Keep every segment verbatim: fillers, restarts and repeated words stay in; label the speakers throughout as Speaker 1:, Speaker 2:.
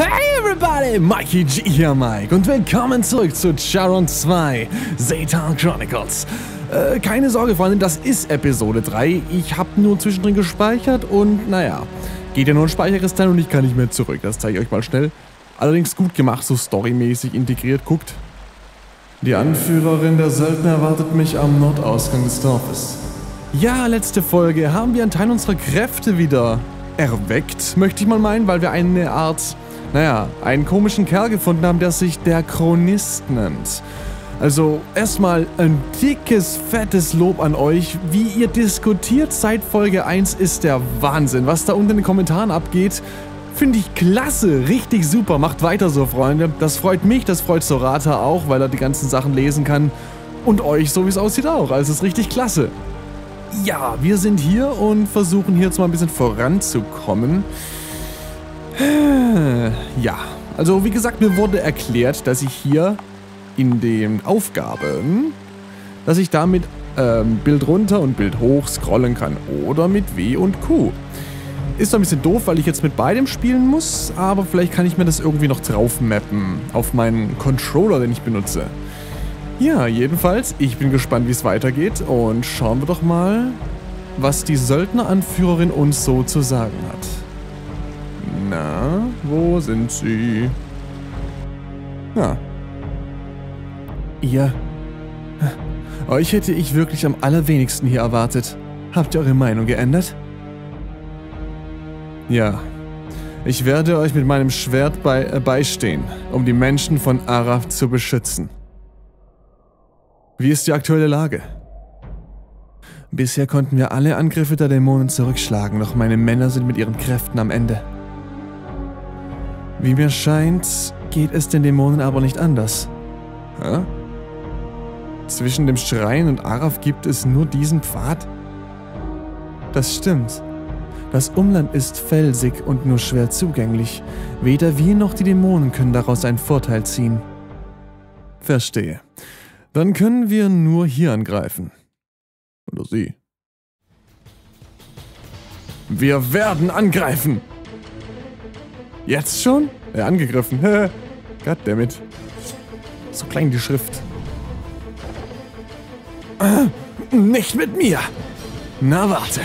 Speaker 1: Hey everybody, Mikey G hier, Mike, und willkommen zurück zu Charon zwei, Satan Chronicles. Äh, keine Sorge, Freunde, das ist Episode drei. Ich habe nur zwischendrin gespeichert und, naja, geht ja nur ein Speicherkristall und ich kann nicht mehr zurück. Das zeige ich euch mal schnell. Allerdings gut gemacht, so storymäßig integriert. Guckt. Die Anführerin der Söldner erwartet mich am Nordausgang des Dorfes. Ja, letzte Folge haben wir einen Teil unserer Kräfte wieder erweckt, möchte ich mal meinen, weil wir eine Art, naja, einen komischen Kerl gefunden haben, der sich der Chronist nennt. Also erstmal ein dickes, fettes Lob an euch. Wie ihr diskutiert seit Folge eins ist der Wahnsinn. Was da unten in den Kommentaren abgeht, finde ich klasse, richtig super. Macht weiter so, Freunde. Das freut mich, das freut Sorata auch, weil er die ganzen Sachen lesen kann. Und euch, so wie es aussieht, auch. Also es ist richtig klasse. Ja, wir sind hier und versuchen hier jetzt mal ein bisschen voranzukommen. Ja, also wie gesagt, mir wurde erklärt, dass ich hier in den Aufgaben, dass ich da mit ähm, Bild runter und Bild hoch scrollen kann. Oder mit W und Q. Ist doch ein bisschen doof, weil ich jetzt mit beidem spielen muss, aber vielleicht kann ich mir das irgendwie noch drauf mappen auf meinen Controller, den ich benutze. Ja, jedenfalls, ich bin gespannt, wie es weitergeht und schauen wir doch mal, was die Söldneranführerin uns so zu sagen hat. Na, wo sind sie? Ja. Ihr? Euch hätte ich wirklich am allerwenigsten hier erwartet. Habt ihr eure Meinung geändert? Ja. Ich werde euch mit meinem Schwert bei, äh, beistehen, um die Menschen von Araf zu beschützen. Wie ist die aktuelle Lage? Bisher konnten wir alle Angriffe der Dämonen zurückschlagen, doch meine Männer sind mit ihren Kräften am Ende. Wie mir scheint, geht es den Dämonen aber nicht anders. Hä? Zwischen dem Schrein und Araf gibt es nur diesen Pfad? Das stimmt. Das Umland ist felsig und nur schwer zugänglich. Weder wir noch die Dämonen können daraus einen Vorteil ziehen. Verstehe. Dann können wir nur hier angreifen. Oder sie. Wir werden angreifen! Jetzt schon? Er angegriffen. Goddammit. So klein die Schrift. Äh, nicht mit mir! Na warte.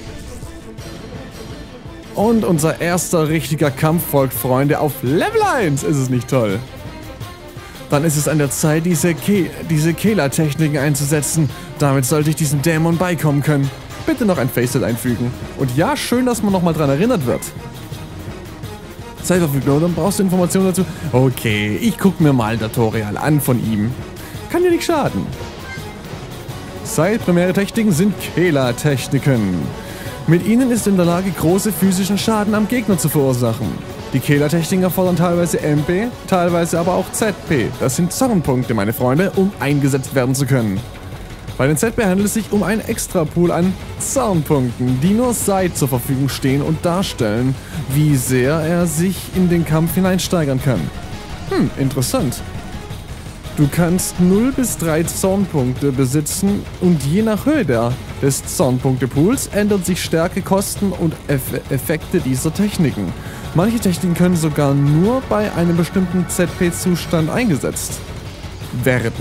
Speaker 1: Und unser erster richtiger Kampf folgt, Freunde. Auf Level eins ist es nicht toll. Dann ist es an der Zeit, diese, Ke diese Kehler-Techniken einzusetzen. Damit sollte ich diesem Dämon beikommen können. Bitte noch ein Facet einfügen. Und ja, schön, dass man nochmal dran erinnert wird. Zeitverfügung, dann brauchst du Informationen dazu. Okay, ich gucke mir mal ein Tutorial an von ihm. Kann ja nicht schaden. Zeit primäre Techniken sind Kehler-Techniken. Mit ihnen ist in der Lage, große physischen Schaden am Gegner zu verursachen. Die Kehler-Techniken erfordern teilweise M P, teilweise aber auch Z P. Das sind Zornpunkte, meine Freunde, um eingesetzt werden zu können. Bei den Z P handelt es sich um einen Extrapool an Zornpunkten, die nur Seid zur Verfügung stehen und darstellen, wie sehr er sich in den Kampf hineinsteigern kann. Hm, interessant. Du kannst null bis drei Zornpunkte besitzen und je nach Höhe der, des Zornpunktepools ändern sich Stärke, Kosten und Eff Effekte dieser Techniken. Manche Techniken können sogar nur bei einem bestimmten Z P-Zustand eingesetzt werden.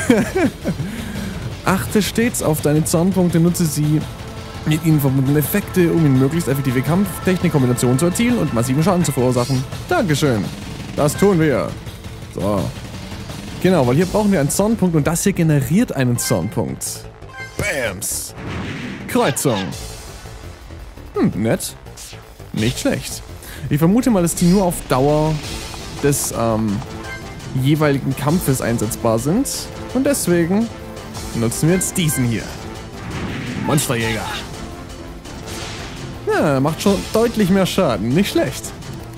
Speaker 1: Achte stets auf deine Zornpunkte, nutze sie mit ihnen verbundene Effekte, um in möglichst effektive Kampftechnik-Kombinationen zu erzielen und massiven Schaden zu verursachen. Dankeschön. Das tun wir. So. Genau, weil hier brauchen wir einen Zornpunkt und das hier generiert einen Zornpunkt. Bams. Kreuzung. Hm, nett. Nicht schlecht. Ich vermute mal, dass die nur auf Dauer des ähm, jeweiligen Kampfes einsetzbar sind. Und deswegen nutzen wir jetzt diesen hier. Monsterjäger. Ja, macht schon deutlich mehr Schaden. Nicht schlecht.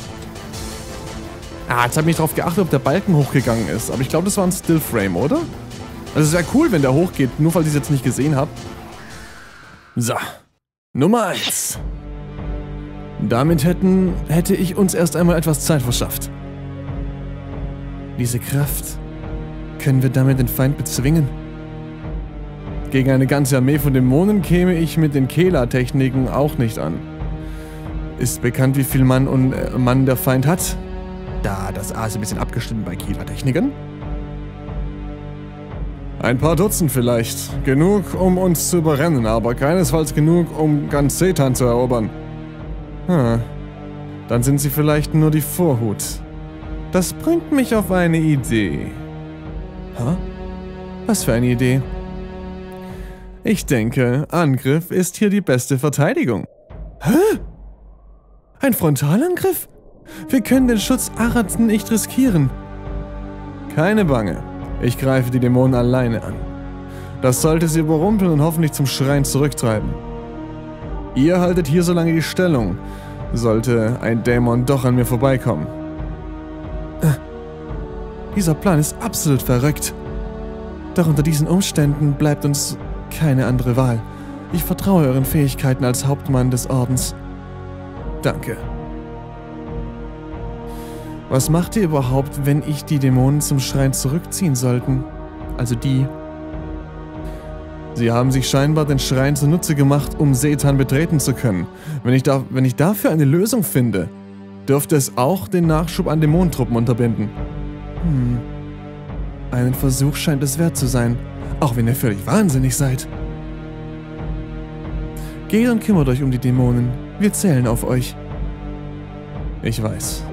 Speaker 1: Ah, jetzt habe ich darauf geachtet, ob der Balken hochgegangen ist. Aber ich glaube, das war ein Stillframe, oder? Also es wäre cool, wenn der hochgeht, nur weil ich es jetzt nicht gesehen habe. So. Nummer eins. Damit hätten, hätte ich uns erst einmal etwas Zeit verschafft. Diese Kraft. Können wir damit den Feind bezwingen? Gegen eine ganze Armee von Dämonen käme ich mit den Kehler-Techniken auch nicht an. Ist bekannt, wie viel Mann und äh, Mann der Feind hat? Da das A ist ein bisschen abgestimmt bei Kieler Techniken. Ein paar Dutzend vielleicht. Genug, um uns zu überrennen, aber keinesfalls genug, um ganz Setan zu erobern. Hm. Dann sind sie vielleicht nur die Vorhut. Das bringt mich auf eine Idee. Hä? Was für eine Idee? Ich denke, Angriff ist hier die beste Verteidigung. Hä? Ein Frontalangriff? Wir können den Schutz Arads nicht riskieren. Keine Bange. Ich greife die Dämonen alleine an. Das sollte sie überrumpeln und hoffentlich zum Schrein zurücktreiben. Ihr haltet hier so lange die Stellung, sollte ein Dämon doch an mir vorbeikommen. Äh, dieser Plan ist absolut verrückt. Doch unter diesen Umständen bleibt uns keine andere Wahl. Ich vertraue euren Fähigkeiten als Hauptmann des Ordens. Danke. Was macht ihr überhaupt, wenn ich die Dämonen zum Schrein zurückziehen sollten? Also die. Sie haben sich scheinbar den Schrein zunutze gemacht, um Setan betreten zu können. Wenn ich, da, wenn ich dafür eine Lösung finde, dürfte es auch den Nachschub an Dämonentruppen unterbinden. Hm. Einen Versuch scheint es wert zu sein, auch wenn ihr völlig wahnsinnig seid. Geht und kümmert euch um die Dämonen. Wir zählen auf euch. Ich weiß.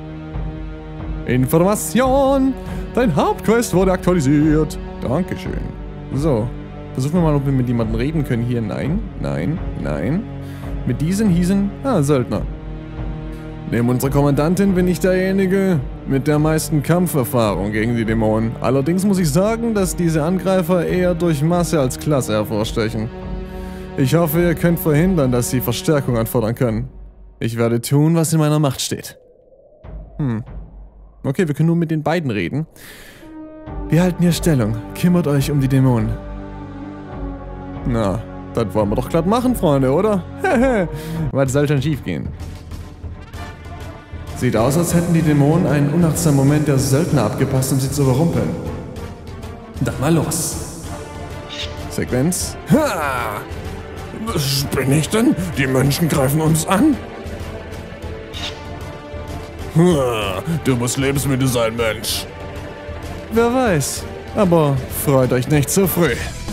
Speaker 1: Information! Dein Hauptquest wurde aktualisiert. Dankeschön. So, versuchen wir mal, ob wir mit jemandem reden können hier. Nein, nein, nein. Mit diesen hießen, ah, Söldner. Neben unserer Kommandantin bin ich derjenige mit der meisten Kampferfahrung gegen die Dämonen. Allerdings muss ich sagen, dass diese Angreifer eher durch Masse als Klasse hervorstechen. Ich hoffe, ihr könnt verhindern, dass sie Verstärkung anfordern können. Ich werde tun, was in meiner Macht steht. Hm. Okay, wir können nur mit den beiden reden. Wir halten hier Stellung. Kümmert euch um die Dämonen. Na, das wollen wir doch glatt machen, Freunde, oder? Hehe. Was soll schon schief gehen? Sieht aus, als hätten die Dämonen einen unachtsamen Moment der Söldner abgepasst, um sie zu überrumpeln. Dann mal los. Sequenz. Ha! Was bin ich denn? Die Menschen greifen uns an? Du musst Lebensmittel sein, Mensch. Wer weiß. Aber freut euch nicht zu früh.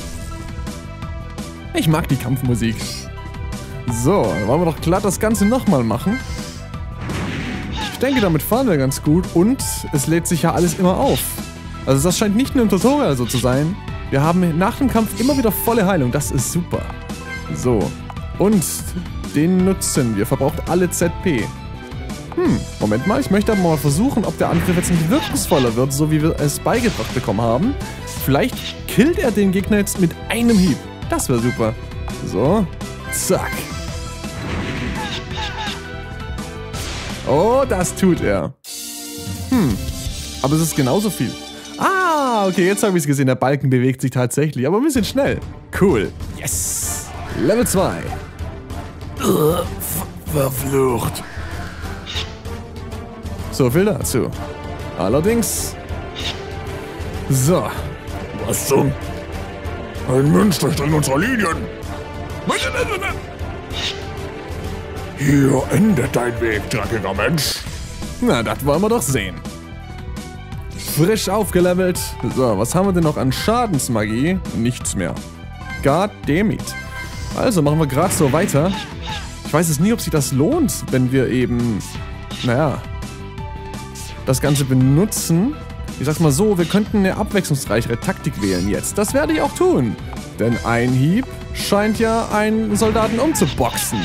Speaker 1: Ich mag die Kampfmusik. So, dann wollen wir doch glatt das Ganze nochmal machen. Ich denke, damit fahren wir ganz gut und es lädt sich ja alles immer auf. Also das scheint nicht nur im Tutorial so zu sein. Wir haben nach dem Kampf immer wieder volle Heilung. Das ist super. So. Und den nutzen wir. Verbraucht alle Z P. Hm, Moment mal, ich möchte aber mal versuchen, ob der Angriff jetzt nicht wirkungsvoller wird, so wie wir es beigebracht bekommen haben. Vielleicht killt er den Gegner jetzt mit einem Hieb. Das wäre super. So, zack. Oh, das tut er. Hm, aber es ist genauso viel. Ah, okay, jetzt habe ich es gesehen, der Balken bewegt sich tatsächlich, aber ein bisschen schnell. Cool. Yes. Level zwei. Uh, verflucht. So viel dazu. Allerdings... So. Was zum... Ein Mönster steht in unserer Linien. Hier endet dein Weg, dreckiger Mensch. Na, das wollen wir doch sehen. Frisch aufgelevelt. So, was haben wir denn noch an Schadensmagie? Nichts mehr. God damn it. Also, machen wir gerade so weiter. Ich weiß jetzt nie, ob sich das lohnt, wenn wir eben... Naja... das Ganze benutzen. Ich sag's mal so, wir könnten eine abwechslungsreichere Taktik wählen jetzt. Das werde ich auch tun. Denn ein Hieb scheint ja einen Soldaten umzuboxen.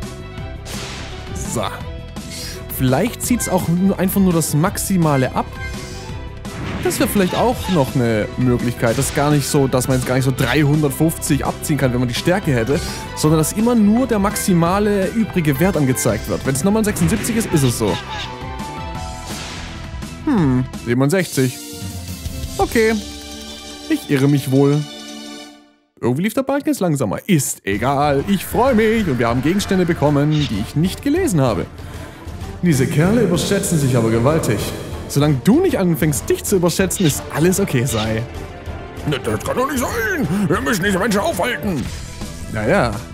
Speaker 1: So. Vielleicht zieht's auch nur, einfach nur das Maximale ab. Das wäre vielleicht auch noch eine Möglichkeit. Das ist gar nicht so, dass man jetzt gar nicht so dreihundertfünfzig abziehen kann, wenn man die Stärke hätte. Sondern dass immer nur der maximale übrige Wert angezeigt wird. Wenn es nochmal sechsundsiebzig ist, ist es so. Hm, siebenundsechzig. Okay. Ich irre mich wohl. Irgendwie lief der Balken jetzt langsamer. Ist egal, ich freue mich und wir haben Gegenstände bekommen, die ich nicht gelesen habe. Diese Kerle überschätzen sich aber gewaltig. Solange du nicht anfängst, dich zu überschätzen, ist alles okay, sei. Das kann doch nicht sein. Wir müssen diese Menschen aufhalten. Naja,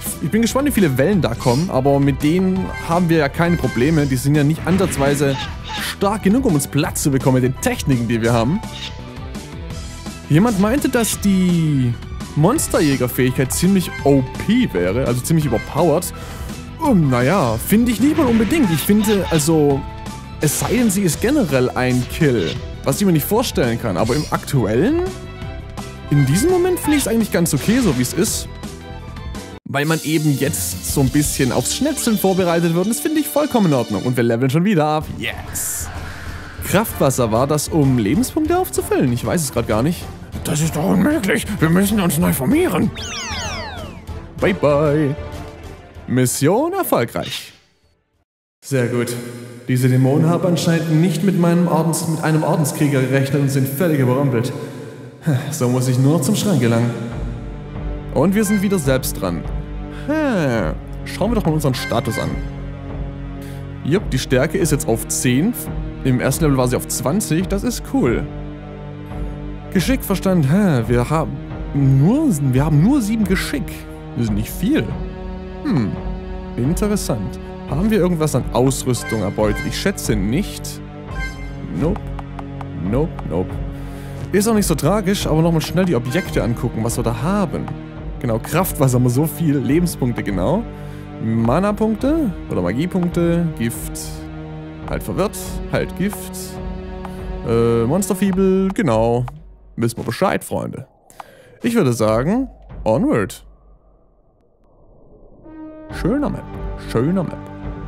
Speaker 1: Ich bin gespannt, wie viele Wellen da kommen, aber mit denen haben wir ja keine Probleme. Die sind ja nicht ansatzweise stark genug, um uns Platz zu bekommen mit den Techniken, die wir haben. Jemand meinte, dass die Monsterjäger-Fähigkeit ziemlich O P wäre, also ziemlich überpowered. Um, naja, finde ich nicht mal unbedingt. Ich finde, also, es sei denn, sie ist generell ein Kill, was ich mir nicht vorstellen kann. Aber im aktuellen, in diesem Moment finde ich es eigentlich ganz okay, so wie es ist. Weil man eben jetzt so ein bisschen aufs Schnetzeln vorbereitet wird. Das finde ich vollkommen in Ordnung. Und wir leveln schon wieder ab. Yes! Kraftwasser war das, um Lebenspunkte aufzufüllen? Ich weiß es gerade gar nicht. Das ist doch unmöglich. Wir müssen uns neu formieren. Bye, bye. Mission erfolgreich. Sehr gut. Diese Dämonen haben anscheinend nicht mit, meinem Ordens, mit einem Ordenskrieger gerechnet und sind völlig überrumpelt. So muss ich nur zum Schrank gelangen. Und wir sind wieder selbst dran. Hm. Schauen wir doch mal unseren Status an. Jupp, die Stärke ist jetzt auf zehn. Im ersten Level war sie auf zwanzig. Das ist cool. Geschick, Verstand. Hä, wir haben nur, wir haben nur sieben Geschick. Das ist nicht viel. Hm, interessant. Haben wir irgendwas an Ausrüstung erbeutet? Ich schätze nicht. Nope. Nope, nope. Ist auch nicht so tragisch, aber nochmal schnell die Objekte angucken, was wir da haben. Genau, Kraftwasser haben wir so viel. Lebenspunkte, genau. Mana-Punkte oder Magiepunkte. Gift. Halt verwirrt. Halt Gift. Äh, Monsterfibel, genau. Wissen wir Bescheid, Freunde. Ich würde sagen, onward. Schöner Map. Schöner Map.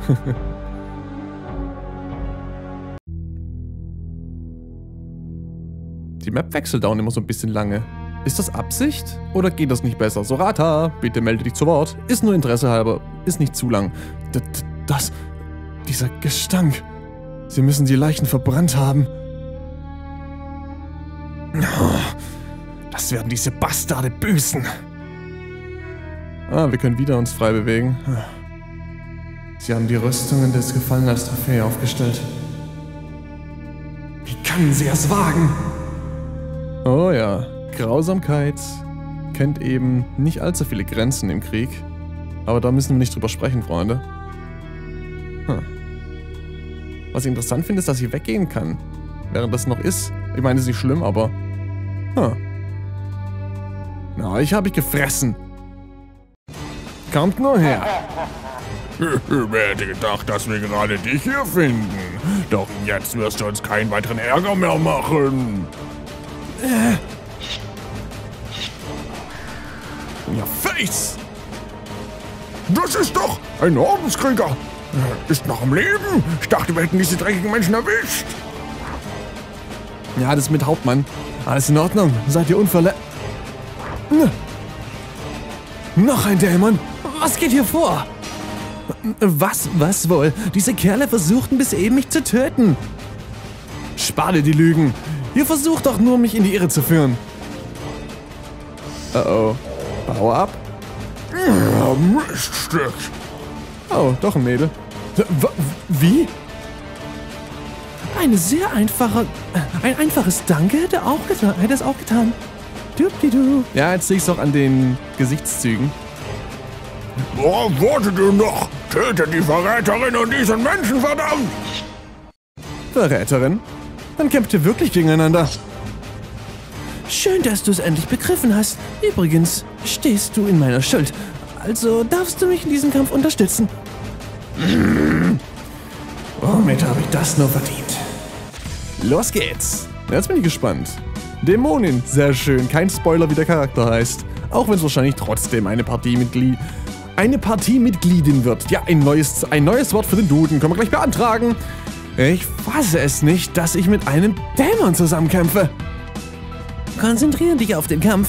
Speaker 1: Die Map wechselt dauernd immer so ein bisschen lange. Ist das Absicht? Oder geht das nicht besser? Sorata, bitte melde dich zu Wort. Ist nur Interesse halber. Ist nicht zu lang. D das... Dieser Gestank. Sie müssen die Leichen verbrannt haben. Das werden diese Bastarde büßen. Ah, wir können wieder uns frei bewegen. Sie haben die Rüstungen des Gefallenen als Trophäe aufgestellt. Wie können sie es wagen? Oh ja, Grausamkeit kennt eben nicht allzu viele Grenzen im Krieg. Aber da müssen wir nicht drüber sprechen, Freunde. Hm. Was ich interessant finde, ist, dass ich weggehen kann. Während das noch ist. Ich meine, das ist nicht schlimm, aber... Hm. Na, ich habe ich gefressen. Kommt nur her.
Speaker 2: Wer hätte gedacht, dass wir gerade dich hier finden? Doch jetzt wirst du uns keinen weiteren Ärger mehr machen.
Speaker 1: Äh. Ja, Face!
Speaker 2: Das ist doch ein Ordenskrieger. Ist noch am Leben. Ich dachte, wir hätten diese dreckigen Menschen erwischt.
Speaker 1: Ja, das ist mit Hauptmann. Alles in Ordnung. Seid ihr unverletzt? Noch ein Dämon. Was geht hier vor? Was, was wohl? Diese Kerle versuchten bis eben mich zu töten. Spar dir die Lügen. Ihr versucht doch nur, mich in die Irre zu führen. Oh oh. Power up.
Speaker 2: Ja, Miststück.
Speaker 1: Oh, doch ein Mädel. W wie? Eine sehr einfache... Ein einfaches Danke hätte, auch getan, hätte es auch getan. Dupdidu. Ja, jetzt sehe ich es auch an den Gesichtszügen.
Speaker 2: Worauf wartet ihr noch? Tötet die Verräterin und diesen Menschen, verdammt!
Speaker 1: Verräterin? Dann kämpft ihr wirklich gegeneinander. Schön, dass du es endlich begriffen hast. Übrigens stehst du in meiner Schuld. Also darfst du mich in diesem Kampf unterstützen. Womit habe ich das nur verdient? Los geht's. Jetzt bin ich gespannt. Dämonin, sehr schön. Kein Spoiler, wie der Charakter heißt. Auch wenn es wahrscheinlich trotzdem eine Partiemitglied... Eine Partiemitgliedin wird. Ja, ein neues, ein neues Wort für den Duden. Können wir gleich beantragen. Ich fasse es nicht, dass ich mit einem Dämon zusammenkämpfe. Konzentriere dich auf den Kampf.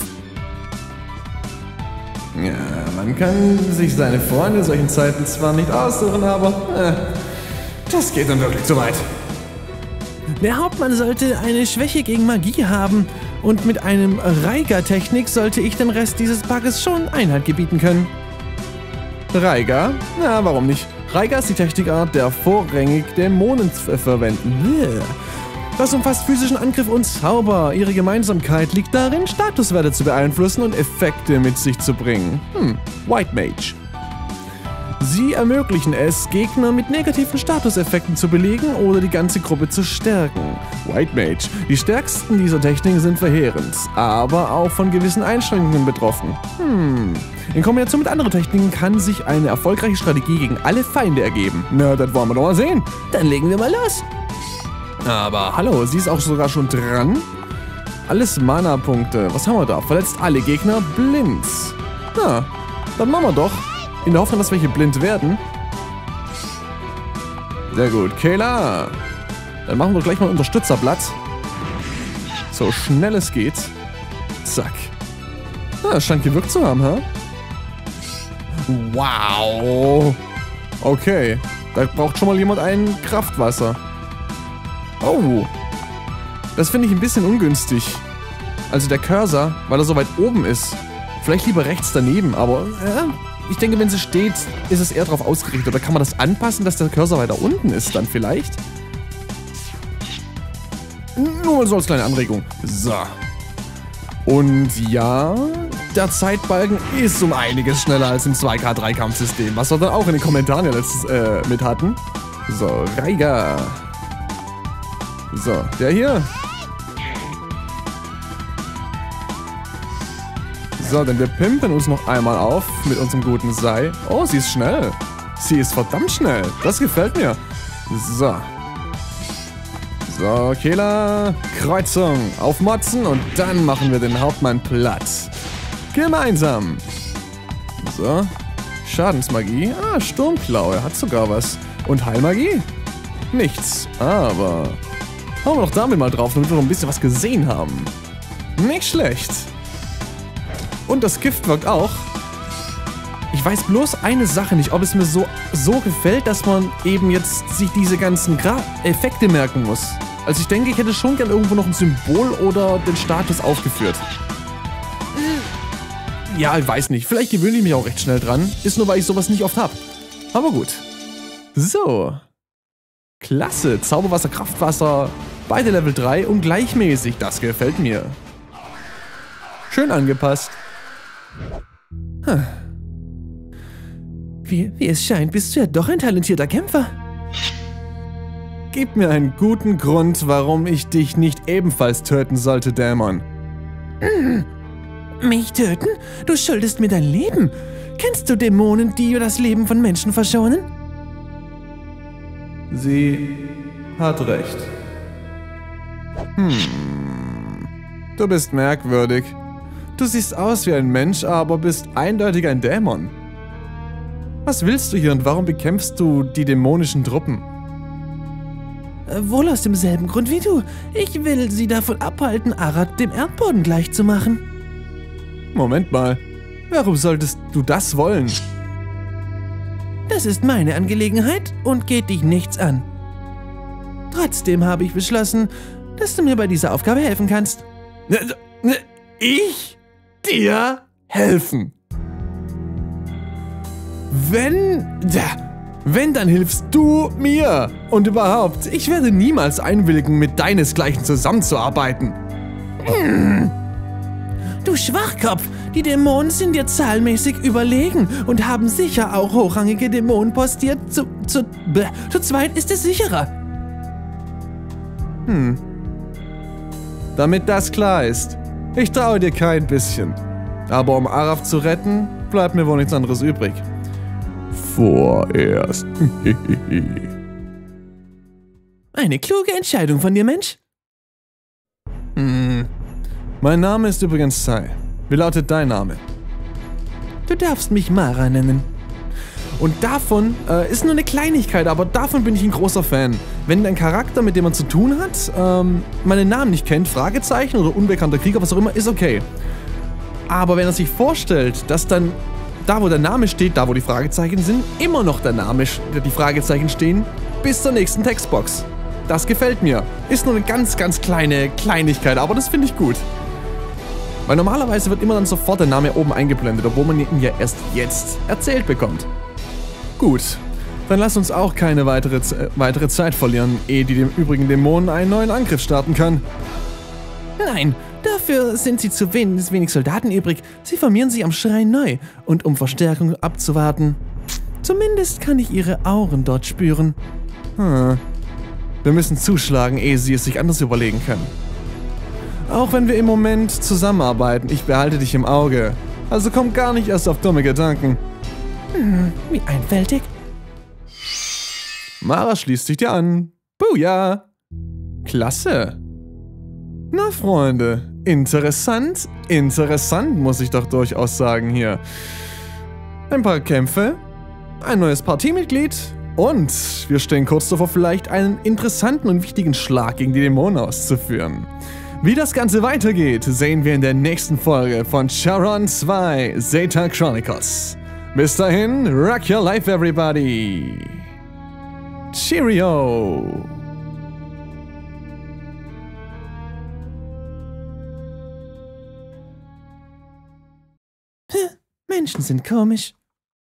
Speaker 1: Ja, man kann sich seine Freunde in solchen Zeiten zwar nicht aussuchen, aber äh, das geht dann wirklich zu weit. Der Hauptmann sollte eine Schwäche gegen Magie haben und mit einem Reiger-Technik sollte ich dem Rest dieses Packes schon Einhalt gebieten können. Reiger? Na, warum nicht? Reiger ist die Technikart, der vorrangig Dämonen verwenden. Das umfasst physischen Angriff und Zauber. Ihre Gemeinsamkeit liegt darin, Statuswerte zu beeinflussen und Effekte mit sich zu bringen. Hm, White Mage. Sie ermöglichen es, Gegner mit negativen Statuseffekten zu belegen oder die ganze Gruppe zu stärken. White Mage. Die stärksten dieser Techniken sind verheerend, aber auch von gewissen Einschränkungen betroffen. Hm. In Kombination mit anderen Techniken kann sich eine erfolgreiche Strategie gegen alle Feinde ergeben. Na, das wollen wir doch mal sehen. Dann legen wir mal los. Aber hallo, sie ist auch sogar schon dran. Alles Mana-Punkte. Was haben wir da? Verletzt alle Gegner blind. Na, dann machen wir doch. In der Hoffnung, dass welche blind werden. Sehr gut. Kayla. Dann machen wir gleich mal ein Unterstützerblatt. So schnell es geht. Zack. Ah, das scheint gewirkt zu haben, hä? Wow. Okay. Da braucht schon mal jemand ein Kraftwasser. Oh. Das finde ich ein bisschen ungünstig. Also der Cursor, weil er so weit oben ist. Vielleicht lieber rechts daneben, aber äh, ich denke, wenn sie steht, ist es eher darauf ausgerichtet. Oder kann man das anpassen, dass der Cursor weiter unten ist dann vielleicht? Nur mal so als kleine Anregung. So. Und ja, der Zeitbalken ist um einiges schneller als im zwei K drei Kampfsystem, was wir dann auch in den Kommentaren ja letztes äh, mit hatten. So, Reiger. So, der hier. So, denn wir pimpen uns noch einmal auf mit unserem guten Sei. Oh, sie ist schnell. Sie ist verdammt schnell. Das gefällt mir. So. So, Kayla. Kreuzung. Aufmotzen und dann machen wir den Hauptmann platt. Gemeinsam. So. Schadensmagie. Ah, Sturmklaue. Hat sogar was. Und Heilmagie? Nichts. Aber hauen wir doch damit mal drauf, damit wir noch ein bisschen was gesehen haben. Nicht schlecht. Und das Gift wirkt auch. Ich weiß bloß eine Sache nicht, ob es mir so, so gefällt, dass man eben jetzt sich diese ganzen Gra Effekte merken muss. Also ich denke, ich hätte schon gern irgendwo noch ein Symbol oder den Status aufgeführt. Ja, ich weiß nicht. Vielleicht gewöhne ich mich auch recht schnell dran. Ist nur, weil ich sowas nicht oft habe. Aber gut. So. Klasse. Zauberwasser, Kraftwasser. Beide Level drei und gleichmäßig. Das gefällt mir. Schön angepasst. Hm. Wie, wie es scheint, bist du ja doch ein talentierter Kämpfer. Gib mir einen guten Grund, warum ich dich nicht ebenfalls töten sollte, Dämon. Hm. Mich töten? Du schuldest mir dein Leben. Kennst du Dämonen, die das Leben von Menschen verschonen? Sie hat recht. Hm. Du bist merkwürdig. Du siehst aus wie ein Mensch, aber bist eindeutig ein Dämon. Was willst du hier und warum bekämpfst du die dämonischen Truppen? Wohl aus demselben Grund wie du. Ich will sie davon abhalten, Arad dem Erdboden gleichzumachen. Moment mal. Warum solltest du das wollen? Das ist meine Angelegenheit und geht dich nichts an. Trotzdem habe ich beschlossen, dass du mir bei dieser Aufgabe helfen kannst. Ich? Dir helfen? Wenn... Wenn, dann hilfst du mir. Und überhaupt, ich werde niemals einwilligen, mit deinesgleichen zusammenzuarbeiten. Hm. Du Schwachkopf, die Dämonen sind dir zahlenmäßig überlegen und haben sicher auch hochrangige Dämonen postiert. Zu, zu, bleh, zu zweit ist es sicherer. Hm. Damit das klar ist, ich traue dir kein bisschen. Aber um Araf zu retten, bleibt mir wohl nichts anderes übrig. Vorerst. Eine kluge Entscheidung von dir, Mensch. Hm. Mein Name ist übrigens Sai. Wie lautet dein Name? Du darfst mich Mara nennen. Und davon äh, ist nur eine Kleinigkeit, aber davon bin ich ein großer Fan. Wenn dein Charakter, mit dem man zu tun hat, ähm, meinen Namen nicht kennt, Fragezeichen oder unbekannter Krieger, was auch immer, ist okay. Aber wenn er sich vorstellt, dass dann da, wo der Name steht, da, wo die Fragezeichen sind, immer noch der Name, die Fragezeichen stehen, bis zur nächsten Textbox. Das gefällt mir. Ist nur eine ganz, ganz kleine Kleinigkeit, aber das finde ich gut. Weil normalerweise wird immer dann sofort der Name oben eingeblendet, obwohl man ihn ja erst jetzt erzählt bekommt. Gut. Dann lass uns auch keine weitere, äh, weitere Zeit verlieren, ehe die dem übrigen Dämonen einen neuen Angriff starten kann. Nein, dafür sind sie zu wenig, wenig Soldaten übrig. Sie formieren sich am Schrein neu. Und um Verstärkung abzuwarten. Zumindest kann ich ihre Auren dort spüren. Hm. Wir müssen zuschlagen, ehe sie es sich anders überlegen können. Auch wenn wir im Moment zusammenarbeiten, ich behalte dich im Auge. Also komm gar nicht erst auf dumme Gedanken. Hm, wie einfältig. Mara schließt sich dir an. Booyah! Klasse. Na, Freunde, interessant, interessant, muss ich doch durchaus sagen hier. Ein paar Kämpfe, ein neues Partiemitglied und wir stehen kurz davor, vielleicht einen interessanten und wichtigen Schlag gegen die Dämonen auszuführen. Wie das Ganze weitergeht, sehen wir in der nächsten Folge von Charon zwei Zeta Chronicles. Bis dahin, rock your life, everybody! Cheerio! Menschen sind komisch.